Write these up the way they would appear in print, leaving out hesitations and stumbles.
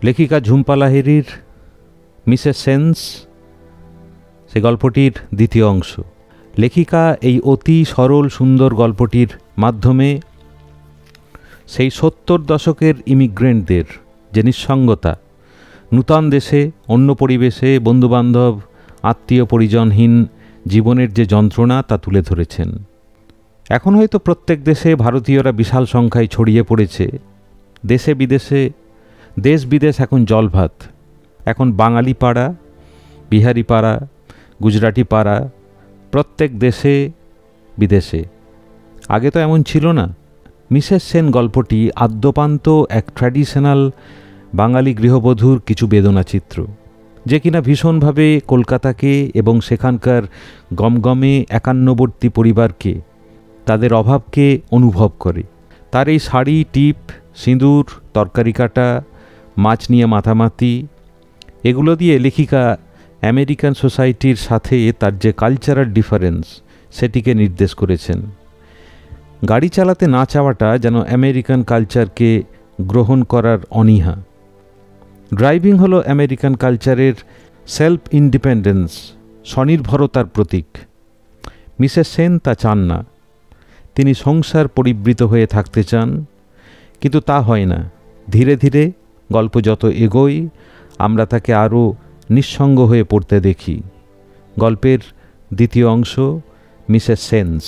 লেখিকা ঝুম্পা লাহিড়ীর মিসেস সেন্স, সে গল্পটির দ্বিতীয় অংশ। লেখিকা এই অতি সরল সুন্দর গল্পটির মাধ্যমে সেই 70 দশকের ইমিগ্রেন্টদের যে নিঃসঙ্গতা, নূতন দেশে, অন্য পরিবেশে, বন্ধুবান্ধব, আত্মীয় পরিজনহীন জীবনের যে যন্ত্রণা তা তুলে ধরেছেন। এখন হয়তো প্রত্যেক দেশে ভারতীয়রা বিশাল সংখ্যায় ছড়িয়ে পড়েছে। দেশে বিদেশে, দেশ বিদেশ এখন জলভাত। এখন বাঙালি পাড়া, বিহারি পাড়া, গুজরাটি পাড়া, প্রত্যেক দেশে বিদেশে। আগে তো এমন ছিল না। মিসেস সেন গল্পটি আদ্যপান্ত এক ট্র্যাডিশনাল বাঙালি গৃহবধূর কিছু বেদনা চিত্র, যে কিনা ভীষণভাবে কলকাতাকে এবং সেখানকার গমগমে একান্নবর্তী পরিবারকে, তাদের অভাবকে অনুভব করে। তার এই শাড়ি, টিপ, সিঁদুর, তরকারি কাটা, মাছ নিয়ে মাতামাতি, এগুলো দিয়ে লেখিকা আমেরিকান সোসাইটির সাথে তার যে কালচারাল ডিফারেন্স সেটিকে নির্দেশ করেছেন। গাড়ি চালাতে না চাওয়াটা যেন আমেরিকান কালচারকে গ্রহণ করার অনীহা। ড্রাইভিং হলো আমেরিকান কালচারের সেলফ ইন্ডিপেন্ডেন্স, স্বনির্ভরতার প্রতীক। মিসেস সেন তা চান না। তিনি সংসার পরিবৃত হয়ে থাকতে চান, কিন্তু তা হয় না। ধীরে ধীরে গল্প যত এগোয় আমরা তাকে আরও নিঃসঙ্গ হয়ে পড়তে দেখি। গল্পের দ্বিতীয় অংশ, মিসেস সেন্স।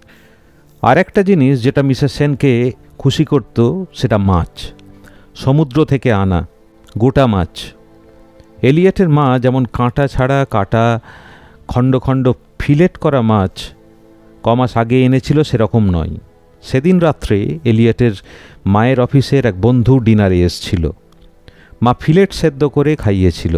আর একটা জিনিস যেটা মিসেস সেনকে খুশি করত, সেটা মাছ। সমুদ্র থেকে আনা গোটা মাছ। এলিয়টের মা যেমন কাঁটা ছাড়া কাটা খণ্ড খণ্ড ফিলেট করা মাছ কমাস আগে এনেছিল, সেরকম নয়। সেদিন রাত্রে এলিয়টের মায়ের অফিসের এক বন্ধু ডিনারে এসছিল। মা ফিলেট সেদ্ধ করে খাইয়েছিল।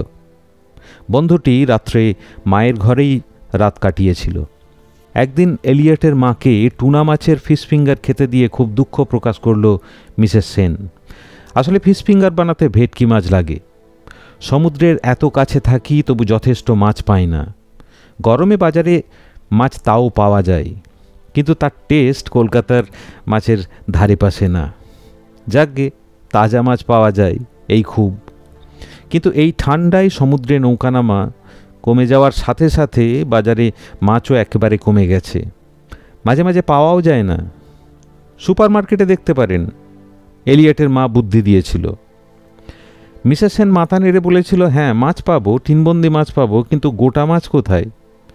বন্ধুটি রাত্রে মায়ের ঘরেই রাত কাটিয়েছিল। একদিন এলিয়টের মাকে টুনা মাছের ফিশ ফিঙ্গার খেতে দিয়ে খুব দুঃখ প্রকাশ করল মিসেস সেন। আসলে ফিশ ফিঙ্গার বানাতে ভেটকি মাছ লাগে। সমুদ্রের এত কাছে থাকি তবু যথেষ্ট মাছ পাই না। গরমে বাজারে মাছ তাও পাওয়া যায়, কিন্তু তার টেস্ট কলকাতার মাছের ধারে পাশে না। যাকগে, তাজা মাছ পাওয়া যায় এই খুব। কিন্তু এই ঠান্ডায় সমুদ্রে নৌকানামা কমে যাওয়ার সাথে সাথে বাজারে মাছও একেবারে কমে গেছে। মাঝে মাঝে পাওয়াও যায় না। সুপার মার্কেটে দেখতে পারেন। এলিয়টের মা বুদ্ধি দিয়েছিল। মিসেস সেন মাথা নেড়ে বলেছিল, হ্যাঁ মাছ পাবো, টিনবন্দি মাছ পাবো, কিন্তু গোটা মাছ কোথায়?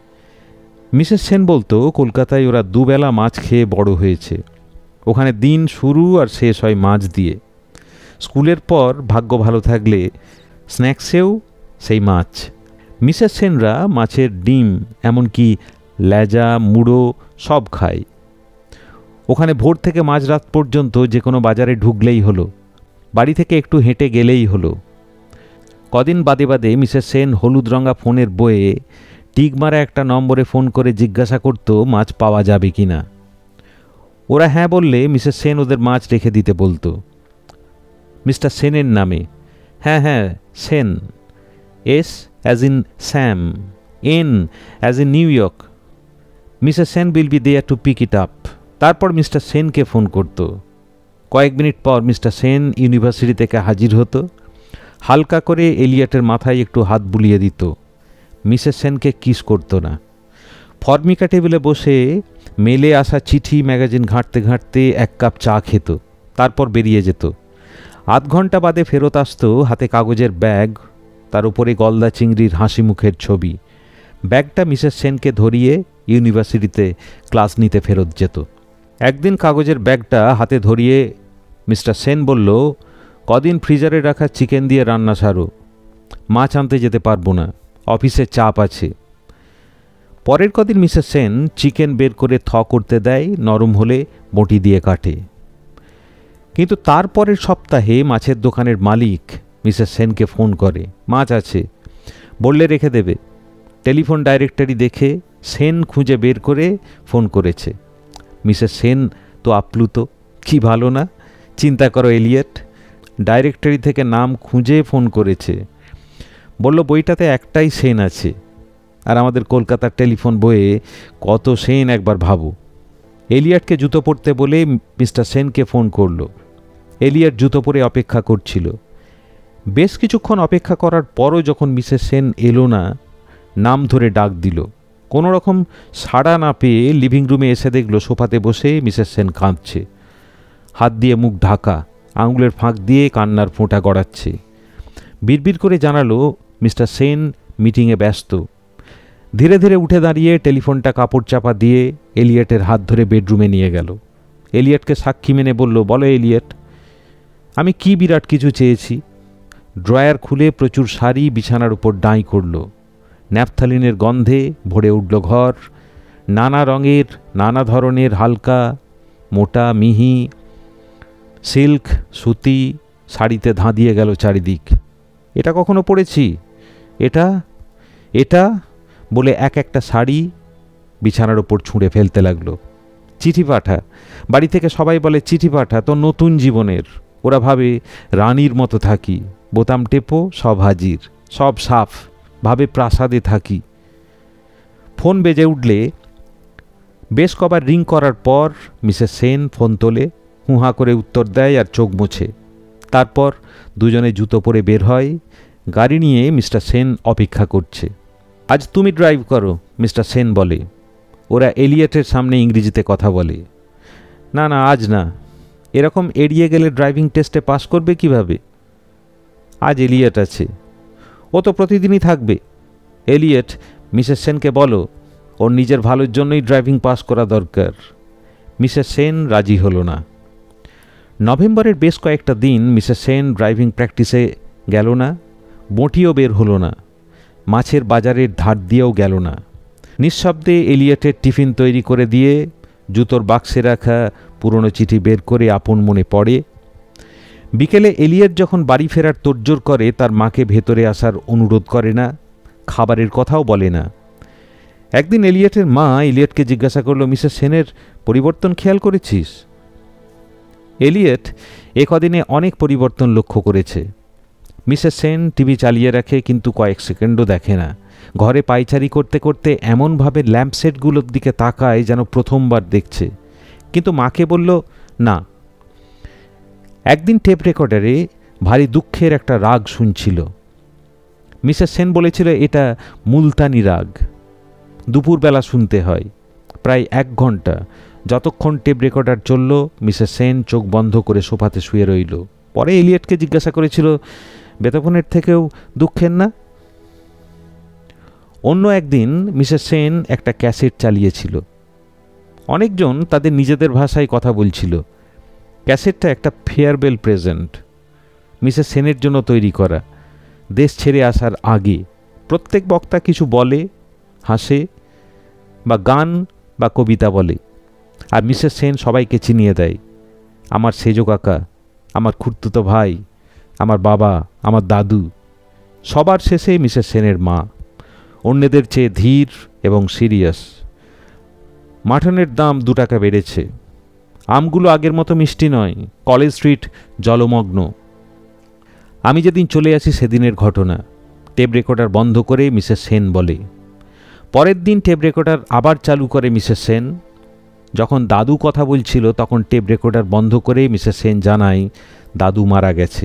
মিসেস সেন বলতো, কলকাতায় ওরা দুবেলা মাছ খেয়ে বড় হয়েছে। ওখানে দিন শুরু আর শেষ হয় মাছ দিয়ে। স্কুলের পর ভাগ্য ভালো থাকলে স্ন্যাক্সেও সেই মাছ। মিসেস সেনরা মাছের ডিম, এমনকি লেজা, মুড়ো সব খায়। ওখানে ভোর থেকে মাঝরাত পর্যন্ত যে কোনো বাজারে ঢুকলেই হলো, বাড়ি থেকে একটু হেঁটে গেলেই হলো। কদিন বাদে বাদে মিসেস সেন হলুদ রঙা ফোনের বইয়ে টিক মারা একটা নম্বরে ফোন করে জিজ্ঞাসা করত মাছ পাওয়া যাবে কি না। ওরা হ্যাঁ বললে মিসেস সেন ওদের মাছ রেখে দিতে বলতো। মিস্টার সেনের নামে। হ্যাঁ হ্যাঁ, Sen. S as in Sam, N as in New York. Mrs Sen will be there to pick it up. তারপর মিস্টার সেনকে ফোন করত। কয়েক মিনিট পর মিস্টার সেন ইউনিভার্সিটি থেকে হাজির হতো। হালকা করে এলিয়টের মাথায় একটু হাত বুলিয়ে দিত। মিসেস সেনকে কিস করতো না। ফর্মিকা টেবিলে বসে মেলে আসা চিঠি ম্যাগাজিন ঘাঁটতে ঘাঁটতে এক কাপ চা খেত, তারপর বেরিয়ে যেত। আধ ঘন্টা বাদে ফেরত আসতো হাতে কাগজের ব্যাগ, তার উপরে গলদা চিংড়ির হাসি মুখের ছবি। ব্যাগটা মিসেস সেনকে ধরিয়ে ইউনিভার্সিটিতে ক্লাস নিতে ফেরত যেত। একদিন কাগজের ব্যাগটা হাতে ধরিয়ে মিস্টার সেন বলল, কদিন ফ্রিজারে রাখা চিকেন দিয়ে রান্না সারো, মাছ আনতে যেতে পারবো না, অফিসে চাপ আছে। পরের কদিন মিসেস সেন চিকেন বের করে থ করতে দেয়, নরম হলে বটি দিয়ে কাটে। কিন্তু তারপরের সপ্তাহে মাছের দোকানের মালিক মিসেস সেনকে ফোন করে, মাছ আছে, বললে রেখে দেবে। টেলিফোন ডাইরেক্টরি দেখে সেন খুঁজে বের করে ফোন করেছে। মিসেস সেন তো আপ্লুত, কি ভালো না? চিন্তা করো এলিয়ট, ডাইরেক্টরি থেকে নাম খুঁজে ফোন করেছে। বলল বইটাতে একটাই সেন আছে, আর আমাদের কলকাতার টেলিফোন বইয়ে কত সেন একবার ভাবো। এলিয়টকে জুতো পরতে বলে মিস্টার সেনকে ফোন করল। এলিয়ট জুতো পরে অপেক্ষা করছিল। বেশ কিছুক্ষণ অপেক্ষা করার পরও যখন মিসেস সেন এলো না, নাম ধরে ডাক দিল। কোনো রকম সাড়া না পেয়ে লিভিং রুমে এসে দেখল সোফাতে বসে মিসেস সেন কাঁদছে, হাত দিয়ে মুখ ঢাকা, আঙুলের ফাঁক দিয়ে কান্নার ফোঁটা গড়াচ্ছে। বিড়বিড় করে জানালো মিস্টার সেন মিটিংয়ে ব্যস্ত। ধীরে ধীরে উঠে দাঁড়িয়ে টেলিফোনটা কাপড় চাপা দিয়ে এলিয়টের হাত ধরে বেডরুমে নিয়ে গেল। এলিয়টকে সাক্ষী মেনে বলল, বলো এলিয়ট, আমি কি বিরাট কিছু চেয়েছি। ড্রয়ার খুলে প্রচুর শাড়ি বিছানার উপর ডাঁই করল। ন্যাপথালিনের গন্ধে ভরে উঠল ঘর। নানা রঙের, নানা ধরনের হালকা, মোটা, মিহি, সিল্ক, সুতি শাড়িতে ধাঁধিয়ে গেল চারিদিক। এটা কখনো পরেছি? এটা এটা বলে এক একটা শাড়ি বিছানার ওপর ছুঁড়ে ফেলতে লাগলো। চিঠি পাঠা, বাড়ি থেকে সবাই বলে চিঠি পাঠা তো নতুন জীবনের। ওরা ভাবে রানীর মতো থাকি, বোতাম টেপো সব হাজির, সব সাফ, ভাবে প্রাসাদে থাকি। ফোন বেজে উঠলে বেশ কবার রিং করার পর মিসেস সেন ফোন তোলে, হুঁহা করে উত্তর দেয় আর চোখ মোছে। তারপর দুজনে জুতো পরে বের হয়। গাড়ি নিয়ে মিস্টার সেন অপেক্ষা করছে। আজ তুমি ড্রাইভ করো, মিস্টার সেন বলে। ওরা এলিয়টের সামনে ইংরেজিতে কথা বলে। না না, আজ না, এরকম এড়িয়ে গেলে ড্রাইভিং টেস্টে পাস করবে কিভাবে? আজ এলিয়ট আছে, ও তো প্রতিদিনই থাকবে। এলিয়ট, মিসেস সেনকে বলো ওর নিজের ভালোর জন্যই ড্রাইভিং পাস করা দরকার। মিসেস সেন রাজি হলো না। নভেম্বরের বেশ কয়েকটা দিন মিসেস সেন ড্রাইভিং প্র্যাকটিসে গেল না, বঁটিও বের হলো না, মাছের বাজারের ধার দিয়েও গেল না। নিঃশব্দে এলিয়টের টিফিন তৈরি করে দিয়ে জুতোর বাক্সে রাখা পুরনো চিঠি বের করে আপন মনে পড়ে। বিকেলে এলিয়ট যখন বাড়ি ফেরার তোড়জোড় করে, তার মাকে ভেতরে আসার অনুরোধ করে না, খাবারের কথাও বলে না। একদিন এলিয়টের মা এলিয়টকে জিজ্ঞাসা করল, মিসেস সেনের পরিবর্তন খেয়াল করেছিস? এলিয়ট কদিনে অনেক পরিবর্তন লক্ষ্য করেছে। মিসেস সেন টিভি চালিয়ে রাখে, কিন্তু কয়েক সেকেন্ডও দেখে না। ঘরে পায়চারি করতে করতে এমনভাবে ল্যাম্পসেটগুলোর দিকে তাকায় যেন প্রথমবার দেখছে, কিন্তু মাকে বলল না। একদিন টেপ রেকর্ডারে ভারী দুঃখের একটা রাগ শুনছিল। মিসেস সেন বলেছিল এটা মুলতানি রাগ, দুপুরবেলা শুনতে হয়, প্রায় 1 ঘন্টা। যতক্ষণ টেপ রেকর্ডার চলল মিসেস সেন চোখ বন্ধ করে সোফাতে শুয়ে রইল। পরে এলিয়টকে জিজ্ঞাসা করেছিল, বেতোভেনের থেকেও দুঃখের না? অন্য একদিন মিসেস সেন একটা ক্যাসেট চালিয়েছিল। অনেকজন তাদের নিজেদের ভাষায় কথা বলছিল। ক্যাসেটটা একটা ফেয়ারওয়েল প্রেজেন্ট, মিসেস সেনের জন্য তৈরি করা। দেশ ছেড়ে আসার আগে প্রত্যেক বক্তা কিছু বলে, হাসে বা গান বা কবিতা বলে, আর মিসেস সেন সবাইকে চিনিয়ে দেয়। আমার সেজো কাকা, আমার খুড়তুতো ভাই, আমার বাবা, আমার দাদু। সবার শেষে মিসেস সেনের মা, অন্যদের চেয়ে ধীর এবং সিরিয়াস। মাটনের দাম 2 টাকা বেড়েছে। আমগুলো আগের মতো মিষ্টি নয়, কলেজ স্ট্রিট জলমগ্ন। আমি যেদিন চলে আসি সেদিনের ঘটনা। টেপ রেকর্ডার বন্ধ করে মিসেস সেন বলে। পরের দিন টেপ রেকর্ডার আবার চালু করে মিসেস সেন। যখন দাদু কথা বলছিল তখন টেপ রেকর্ডার বন্ধ করে মিসেস সেন জানায় দাদু মারা গেছে।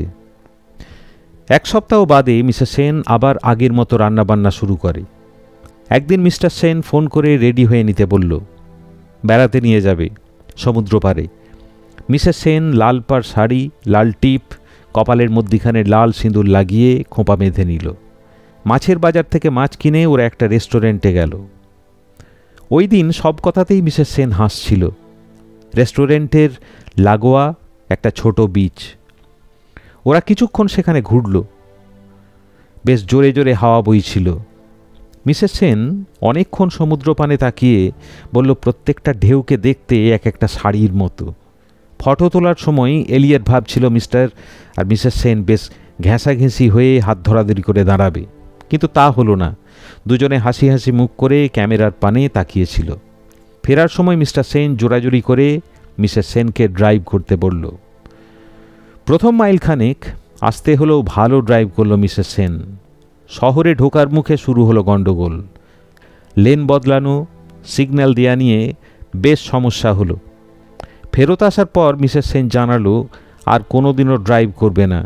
1 সপ্তাহ বাদে মিসেস সেন আবার আগের মতো রান্নাবান্না শুরু করে। একদিন মিস্টার সেন ফোন করে রেডি হয়ে নিতে বলল, বেড়াতে নিয়ে যাবে সমুদ্র পাড়ে। মিসেস সেন লাল পাড় শাড়ি, লাল টিপ, কপালের মধ্যিখানে লাল সিঁদুর লাগিয়ে খোঁপা বেঁধে নিল। মাছের বাজার থেকে মাছ কিনে ওরা একটা রেস্টুরেন্টে গেল। ওই দিন সব কথাতেই মিসেস সেন হাসছিল। রেস্টুরেন্টের লাগোয়া একটা ছোট বিচ। ওরা কিছুক্ষণ সেখানে ঘুরল। বেশ জোরে জোরে হাওয়া বইছিল। মিসেস সেন অনেকক্ষণ সমুদ্রপানে তাকিয়ে বলল, প্রত্যেকটা ঢেউকে দেখতে এক একটা শাড়ির মতো। ফটো তোলার সময় এলিয়ট ভাবছিল মিস্টার আর মিসেস সেন বেশ ঘেঁষাঘেঁষি হয়ে হাত ধরাধরি করে দাঁড়াবে, কিন্তু তা হলো না। দুজনে হাসি হাসি মুখ করে ক্যামেরার পানে তাকিয়েছিল। ফেরার সময় মিস্টার সেন জোরাজুরি করে মিসেস সেনকে ড্রাইভ করতে বলল। প্রথম মাইলখানেক আসতে হলেও ভালো ড্রাইভ করল মিসেস সেন। শহরে ঢোকার মুখে শুরু হলো গণ্ডগোল। লেন বদলানো, সিগন্যাল দেয়া নিয়ে বেশ সমস্যা হলো। ফেরত আসার পর মিসেস সেন জানালো আর কোনোদিনও ড্রাইভ করবে না।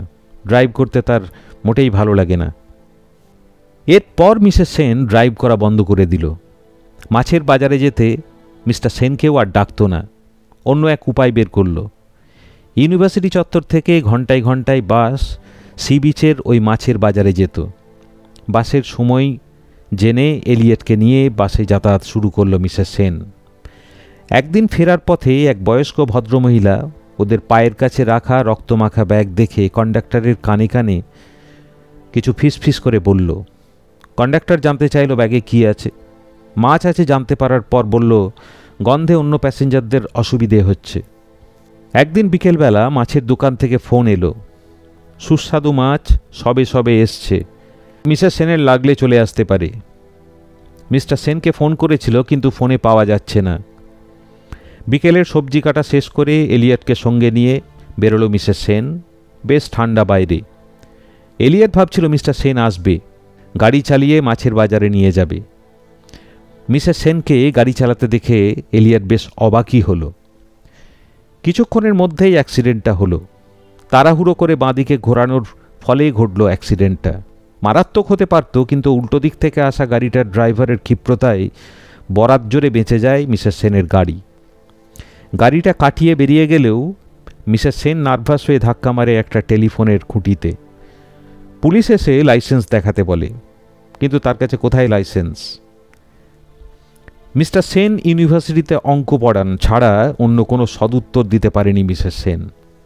ড্রাইভ করতে তার মোটেই ভালো লাগে না। এরপর মিসেস সেন ড্রাইভ করা বন্ধ করে দিল। মাছের বাজারে যেতে মিস্টার সেনকেও আর ডাকত না, অন্য এক উপায় বের করল। ইউনিভার্সিটি চত্বর থেকে ঘন্টায় ঘন্টায় বাস সি বিচের ওই মাছের বাজারে যেত। বাসের সময় জেনে এলিয়টকে নিয়ে বাসে যাতায়াত শুরু করল মিসেস সেন। একদিন ফেরার পথে এক বয়স্ক ভদ্রমহিলা ওদের পায়ের কাছে রাখা রক্তমাখা ব্যাগ দেখে কন্ডাক্টরের কানে কানে কিছু ফিসফিস করে বলল। কন্ডাক্টর জানতে চাইল ব্যাগে কী আছে। মাছ আছে জানতে পারার পর বলল, গন্ধে অন্য প্যাসেঞ্জারদের অসুবিধে হচ্ছে। একদিন বিকেলবেলা মাছের দোকান থেকে ফোন এলো, সুস্বাদু মাছ সবে সবে এসছে, মিসেস সেনের লাগলে চলে আসতে পারে। মিস্টার সেনকে ফোন করেছিল কিন্তু ফোনে পাওয়া যাচ্ছে না। বিকেলের সবজি কাটা শেষ করে এলিয়টকে সঙ্গে নিয়ে বেরোলো মিসেস সেন। বেশ ঠান্ডা বাইরে। এলিয়ট ভাবছিল মিস্টার সেন আসবে, গাড়ি চালিয়ে মাছের বাজারে নিয়ে যাবে। মিসেস সেনকে গাড়ি চালাতে দেখে এলিয়ট বেশ অবাকই হলো। কিছুক্ষণের মধ্যেই অ্যাক্সিডেন্টটা হলো। তাড়াহুড়ো করে বাঁদিকে ঘোরানোর ফলে ঘটল অ্যাক্সিডেন্টটা। মারাত্মক হতে পারত, কিন্তু উল্টো দিক থেকে আসা গাড়িটার ড্রাইভারের ক্ষিপ্রতায় বরাত জোরে বেঁচে যায় মিসেস সেনের গাড়ি। গাড়িটা কাটিয়ে বেরিয়ে গেলেও মিসেস সেন নার্ভাস হয়ে ধাক্কা মারে একটা টেলিফোনের খুঁটিতে। পুলিশ এসে লাইসেন্স দেখাতে বলে, কিন্তু তার কাছে কোথায় লাইসেন্স। মিস্টার সেন ইউনিভার্সিটিতে অঙ্ক পড়ান ছাড়া অন্য কোনো সদুত্তর দিতে পারেনি মিসেস সেন।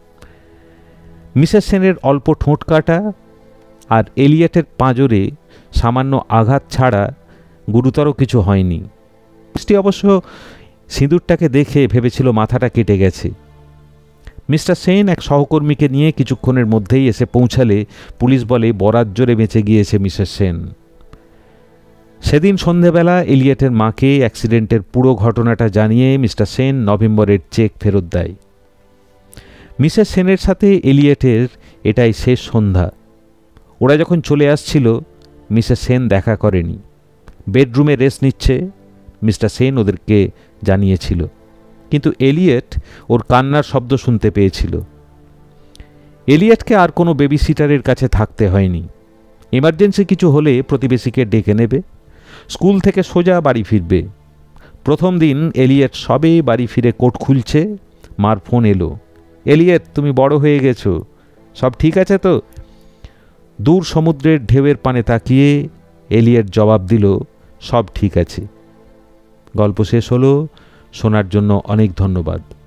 মিসেস সেনের অল্প ঠোঁট কাটা আর এলিয়টের পাঁজরে সামান্য আঘাত ছাড়া গুরুতর কিছু হয়নি। মিষ্টি অবশ্য সিঁদুরটাকে দেখে ভেবেছিল মাথাটা কেটে গেছে। মিস্টার সেন এক সহকর্মীকে নিয়ে কিছুক্ষণের মধ্যেই এসে পৌঁছালে পুলিশ বলে বরাত জোরে বেঁচে গিয়েছে মিসেস সেন। সেদিন সন্ধেবেলা এলিয়টের মাকে অ্যাক্সিডেন্টের পুরো ঘটনাটা জানিয়ে মিস্টার সেন নভেম্বরের চেক ফেরত দেয়। মিসেস সেনের সাথে এলিয়টের এটাই শেষ সন্ধ্যা। ওরা যখন চলে আসছিল মিসেস সেন দেখা করেনি, বেডরুমে রেস্ট নিচ্ছে মিস্টার সেন ওদেরকে জানিয়েছিল। কিন্তু এলিয়ট ওর কান্নার শব্দ শুনতে পেয়েছিল। এলিয়টকে আর কোনো বেবি সিটারের কাছে থাকতে হয়নি। এমার্জেন্সি কিছু হলে প্রতিবেশীকে ডেকে নেবে, স্কুল থেকে সোজা বাড়ি ফিরবে। প্রথম দিন এলিয়ট সবে বাড়ি ফিরে কোট খুলছে, মার ফোন এলো, এলিয়ট তুমি বড় হয়ে গেছো, সব ঠিক আছে তো? দূর সমুদ্রের ঢেউয়ের পানে তাকিয়ে এলিয়ট জবাব দিল, সব ঠিক আছে। গল্প শেষ হলো। শোনার জন্য অনেক ধন্যবাদ।